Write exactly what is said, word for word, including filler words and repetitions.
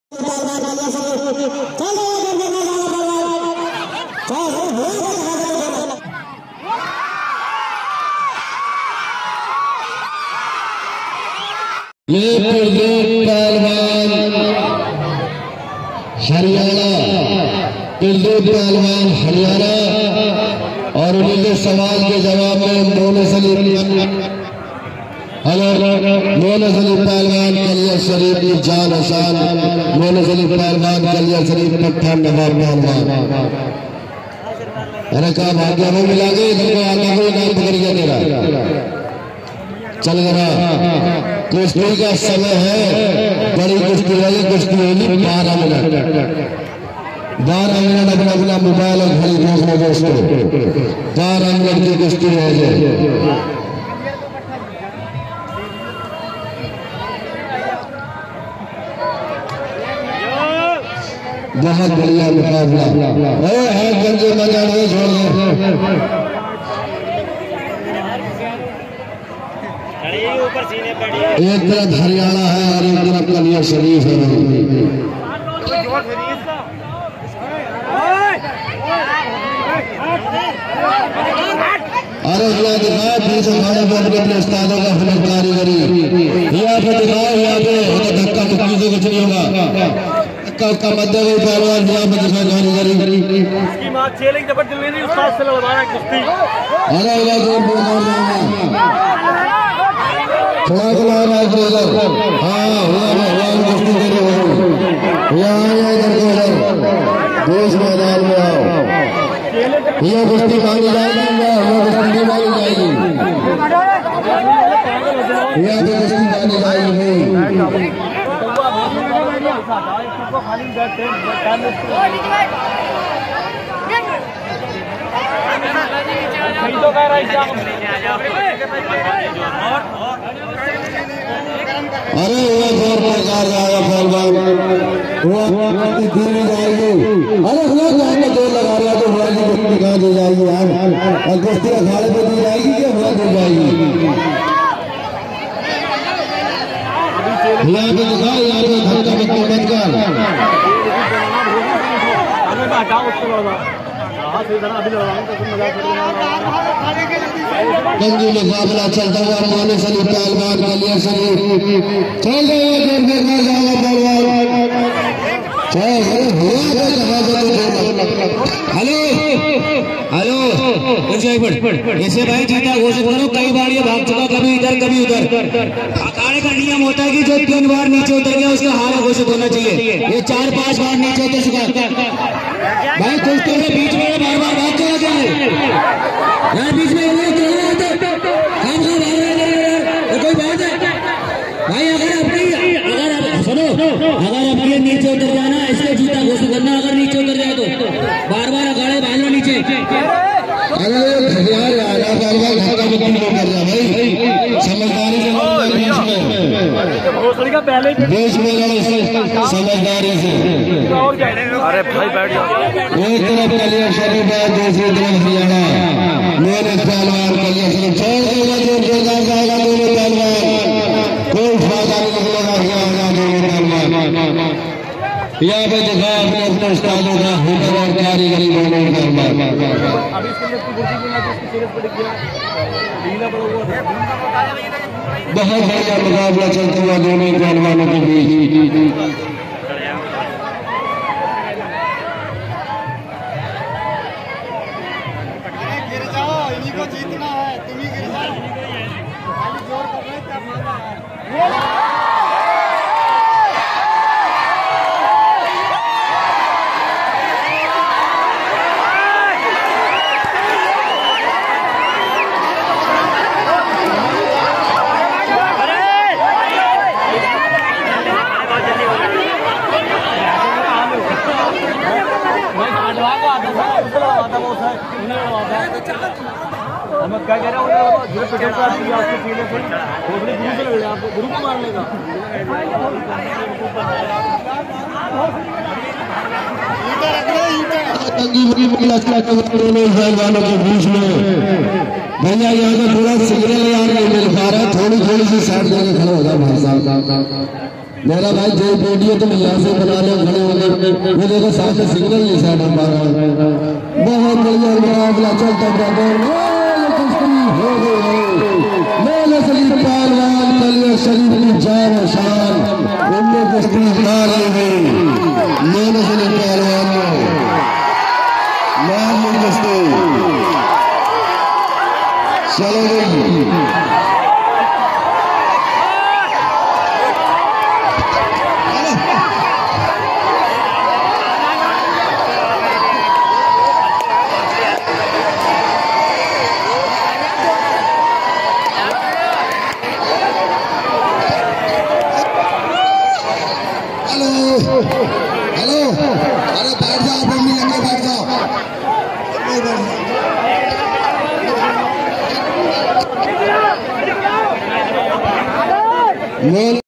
ये पहलवान हरियाणा कुलदीप पहलवान हरियाणा और उनके सवाल के जवाब में मोहम्मद सलीम मोहम्मद सलीम पहलवान कलिया शरीफ की जान हसान मोहम्मद सलीम पहलवान कलिया शरीफ पठान नवाब पहलवान अरे क्या भाग्य में मिला गई तुमको आगे कोई नाम पकड़ गया तेरा चल गया। कुश्ती का समय है, बड़ी कुश्ती वाली कुश्ती होगी बारह मिनट बारह मिनट अपना अपना मोबाइल और घड़ी देख लो दोस्तों, बारह मिनट की कुश्ती हो जाए। बहुत बढ़िया मुकाबला है, गंजे मजा नहीं छोड़ दो। एक तरफ हरियाणा है और एक तरफ कलिया शरीफ है। अरे यहाँ दिखाओ पीछे खाने पर अपने अपने उस्तादों का फिल्म कारीगरी यहाँ पे दिखाओ, यहाँ पे धक्का मुक्की से कुछ नहीं होगा। धक्का का मध्य कोई पहलवान यहाँ पे दिखाओ कारीगरी। अरे थोड़ा थोड़ा राज हाँ हुआ हुआ कुश्ती करो यहाँ इधर देश मैदान में आओ, ये कुश्ती मांगी जाएगी यहाँ कुश्ती मांगी जाएगी, यहाँ पे कुश्ती मांगी जाएगी। अरे वो जोर प्रकार जाएगा पहलवान वो धीरे जाएगी। अरे वो जाएगा जोर लगा रहा तो हुआ की कुश्ती कहाँ दी जाएगी यार, और कुश्ती अखाड़े पे दी जाएगी क्या हुआ दी जाएगी। यहाँ पे दिखा, यहाँ पे धक्का मुक्की मत कर। गंजी मुकाबला चलता हुआ मोहम्मद सलीम पहलवान कलिया शरीफ चल रहे हेलो हेलो ऐसे भाई जीता घोषित करो। कई बार ये भाग चुका, कभी इधर कभी उधर। अखाड़े का नियम होता है कि जो तीन बार नीचे उतर गया उसका हारा घोषित होना चाहिए। ये चार पांच बार नीचे उतर चुका भाई, कुछ तो बीच में बार बार भाग चला जाए यार, बीच में कोई बात है भाई। अगर अपनी अगर आप सुनो, अगर अपने नीचे उतर जाना इसके जूता घोषित करना, अगर नीचे उतर जाए तो बार बार अखाड़े भागना नीचे। अरे यार आला बार बार धक्का मुक्की नहीं कर रहा भाई, समझदारी से देश में लड़ो समझदारी से। अरे भाई बैठ जाओ। एक तरफ कलिया शरीफ है, दूसरी तरफ हरियाणा मेरे पहलवान कलिया शरीफ छोड़ देगा जो जोरदार जाएगा दोनों पहलवान, कोई फायदा नहीं निकलेगा हरियाणा दोनों पहलवान। यहाँ पे दिखा अपने अपने उस्तादों का हुनर और कारीगरी दोनों पहलवान। बहुत बढ़िया मुकाबला चलता हुआ दोनों पहलवानों के बीच। को जीतना है, तुम ही गिर जाओ, खाली जोर कर रहे क्या फायदा है। हम क्या कह रहे हैं, जो पेट्रोल का आपके पीने से थोड़ी दूर से लग आपको गुरु को मार लेगा। पहलवानों के बीच में भैया यहाँ का थोड़ा सिग्नल यार नहीं मिल पा रहा, थोड़ी थोड़ी सी साइड देके खड़ा हो जाए भाई साहब। मेरा भाई जो वीडियो तुम यहाँ से बना रहे हो खड़े होने वो देखो सामने सिग्नल नहीं साइड में मार रहा है। बहुत बढ़िया मुकाबला चलता रहता हो गई। मेरे शरीफ पहलवान कलियर शरीफ की जान और शान उनमें कुश्ती हार ली गई। मेरे शरीफ पहलवान मार कुश्ती चलो गई। हेलो अरे बैठ जाओ आप मम्मी अंदर बैठ जाओ बैठ जाओ।